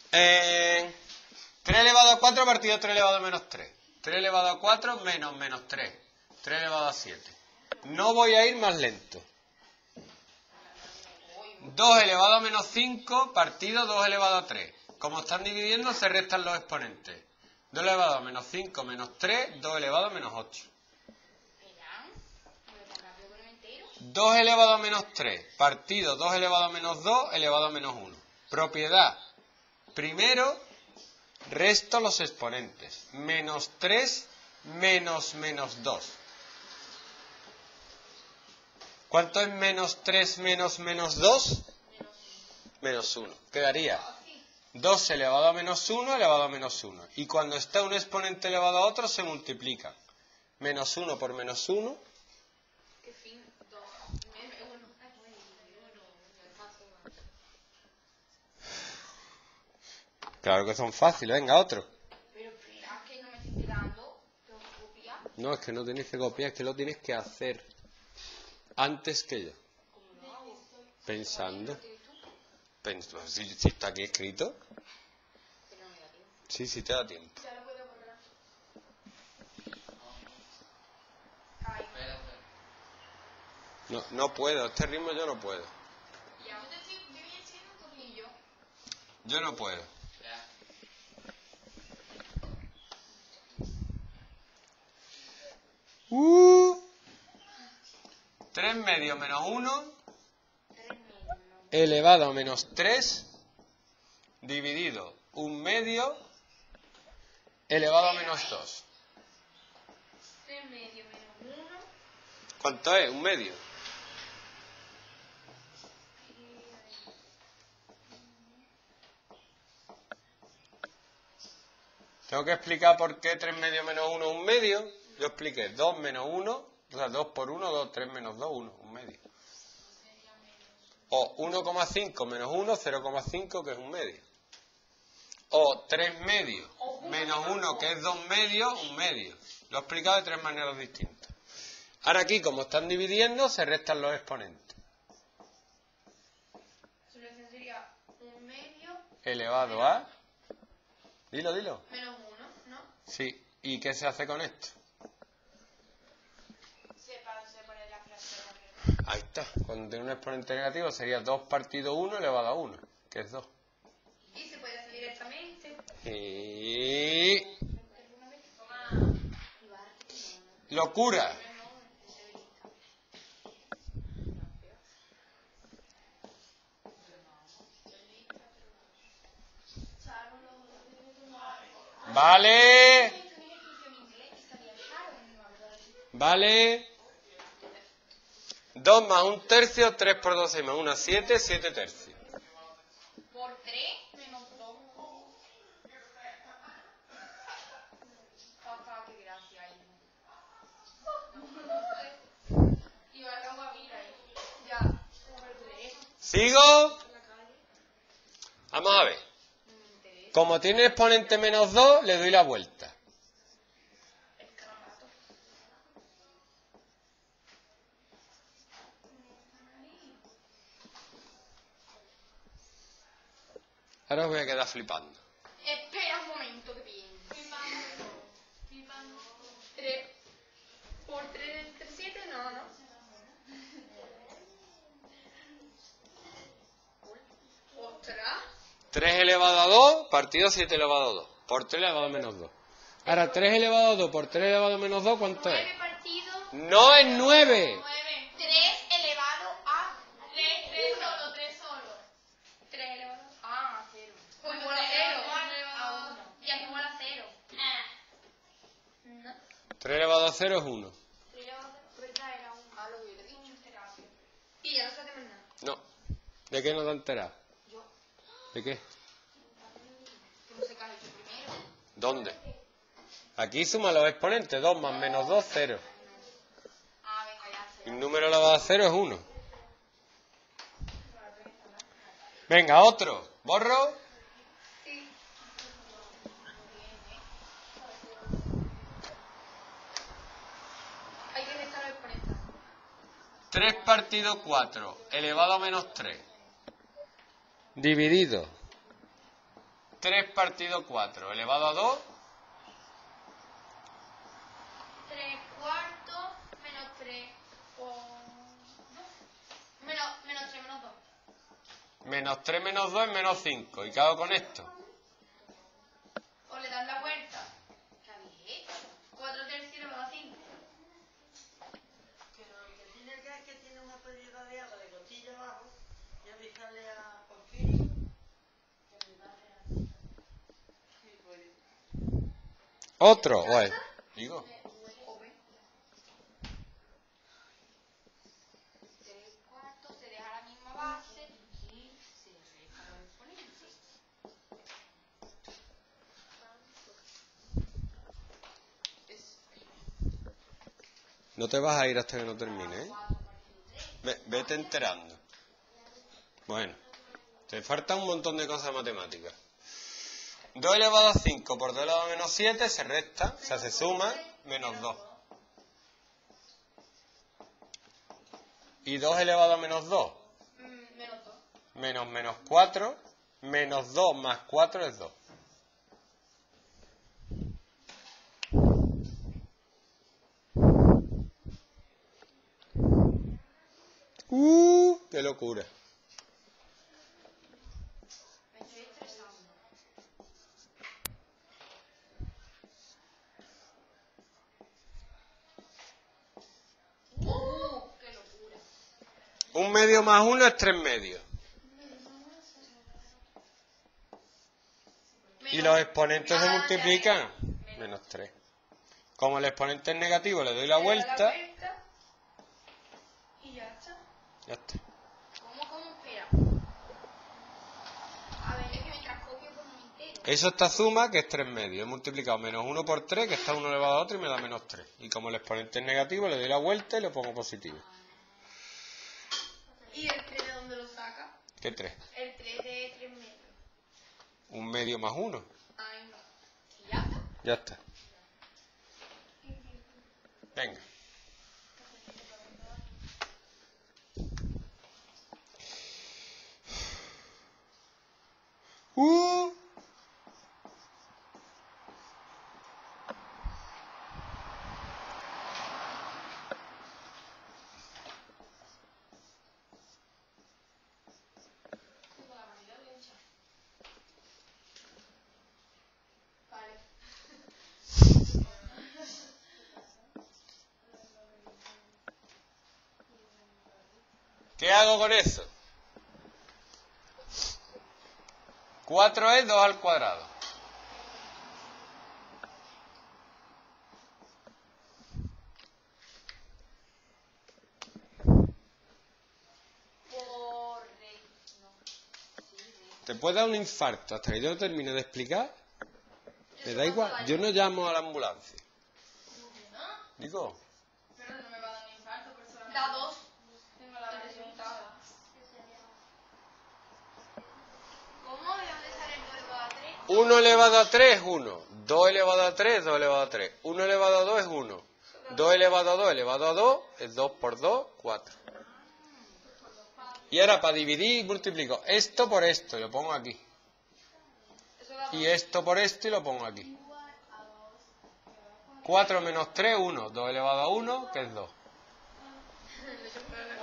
3 elevado a 4 partido 3 elevado a menos 3. 3 elevado a 4 menos menos 3. 3 elevado a 7. No voy a ir más lento. 2 elevado a menos 5 partido 2 elevado a 3. Como están dividiendo, se restan los exponentes. 2 elevado a menos 5 menos 3, 2 elevado a menos 8. 2 elevado a menos 3 partido 2 elevado a menos 2 elevado a menos 1. Propiedad. Primero, resto los exponentes. Menos 3 menos menos 2. ¿Cuánto es menos 3 menos menos 2? Menos 1. Quedaría 2 elevado a menos 1 elevado a menos 1. Y cuando está un exponente elevado a otro, se multiplican. Menos 1 por menos 1. Claro que son fáciles. Venga, otro. Pero espera, que no me estoy quedando. ¿Tengo que copiar? No, es que no tienes que copiar, es que lo tienes que hacer antes que yo. ¿Cómo lo hago? Pensando. Si está aquí escrito. Pero no me da tiempo. Sí, te da tiempo. Ya lo puedo borrar. Ay, No puedo, este ritmo yo no puedo. ya. Yo voy enseñando un poquillo. Yo no puedo. 3 medios menos 1 elevado a menos 3 dividido 1 medio elevado a menos 2. 3 medio menos 1. ¿Cuánto es? 1 medio. Tengo que explicar por qué 3 medios menos 1 es 1 medio. Yo expliqué 2 menos 1, o sea, 2 por 1, 2, 3 menos 2, 1, 1 medio. O 1,5 menos 1, 0,5, que es 1 medio. O 3 medios menos 1, que es 2 medios, 1 medio. Lo he explicado de 3 maneras distintas. Ahora aquí, como están dividiendo, se restan los exponentes. Su solución sería 1 medio Elevado a... Dilo. menos 1, ¿no? Sí. ¿Y qué se hace con esto? Se pone la frase. Ahí está. Cuando tiene un exponente negativo sería 2 partido 1 elevado a 1, que es 2. Y se puede hacer directamente. Y... Toma. ¡Locura! Vale. 2 más 1 tercio, 3 por 12 más 1, 7, 7 tercios. Por 3 menos 2. Papá, qué gracia ahí. Y va a agua, mira ahí. Ya. Por 3. ¿Sigo? Vamos a ver. Como tiene exponente menos 2, le doy la vuelta. Ahora os voy a quedar flipando. Espera un momento que pienso. 3 por 3 entre 7, no. 3 elevado a 2 partido 7 elevado a 2. Por 3 elevado a menos 2. Ahora, 3 elevado a 2 por 3 elevado a menos 2, ¿cuánto es? 9 partido. No es 9. 3 elevado a 3 solo. 3 elevado a 0. Pues igual a 0. A 1. Ya es igual a 0. No. 3 elevado a 0 es 1. 3 elevado a 0, pero ya era 1. Ah, lo que yo he dicho. Y ya no se hace más nada. No. ¿De qué no te enteras? Yo. ¿De qué? Que no se cae yo primero. ¿Dónde? Aquí suma los exponentes. 2 más menos 2, 0. Ah, venga, ya sé. El número elevado a 0 es 1. Venga, otro. ¿Borro? Sí. 3 partido 4 elevado a menos 3 dividido 3 partido 4 elevado a 2. 3 cuartos menos 3 por 2. Menos 3 menos 2. Menos 3 menos 2 es menos 5. ¿Y qué hago con esto? O le das la vuelta. ¿Qué habéis hecho? 4 tercios elevado a 5. Que lo que tiene acá es que tiene una pérdida de agua de costilla abajo y avisarle a Porfirio que me va a... Sí, pues. ¿Otro? Bueno, digo. 3 cuartos se deja la misma base y se resta los exponentes. No te vas a ir hasta que no termine, ¿eh? Vete enterando. Bueno, te falta un montón de cosas matemáticas. 2 elevado a 5 por 2 elevado a menos 7 se resta, o sea, se suma, menos 2. Y 2 elevado a menos 2, Menos 2. menos 4, menos 2 más 4 es 2. ¡Qué locura! Me estoy estresando. ¡Qué locura! 1 medio más 1 es 3 medios. ¿Y los exponentes se multiplican? Menos 3. Como el exponente es negativo, le doy la vuelta. Y ya está. Ya está. ¿Cómo espera? A ver, es que mientras copio por un entero. Eso esta suma, que es 3 medios. He multiplicado menos 1 por 3, que está 1 elevado a otro y me da menos 3. Y como el exponente es negativo, le doy la vuelta y le pongo positivo. ¿Y el 3 de dónde lo saca? ¿Qué 3? El 3 de 3 metros. 1 medio más 1. Ay, no. ¿Y ya está? Ya está. Venga. Vale. ¿Qué hago con eso? 4 es 2 al cuadrado. Te puede dar un infarto hasta que yo no termine de explicar. Me da igual. Yo no llamo a la ambulancia. Digo, Pero no me va a dar un infarto, pero solamente... Da 2. Tengo la resultado. ¿Cómo? ¿De dónde sale el 2 elevado a 3? 1 elevado a 3 es 1. 2 elevado a 3 es 2 elevado a 3. 1 elevado a 2 es 1. 2 elevado a 2 elevado a 2 es 2 por 2, 4. Y ahora para dividir multiplico esto por esto y lo pongo aquí. Y esto por esto y lo pongo aquí. 4 menos 3, 1. 2 elevado a 1, que es 2.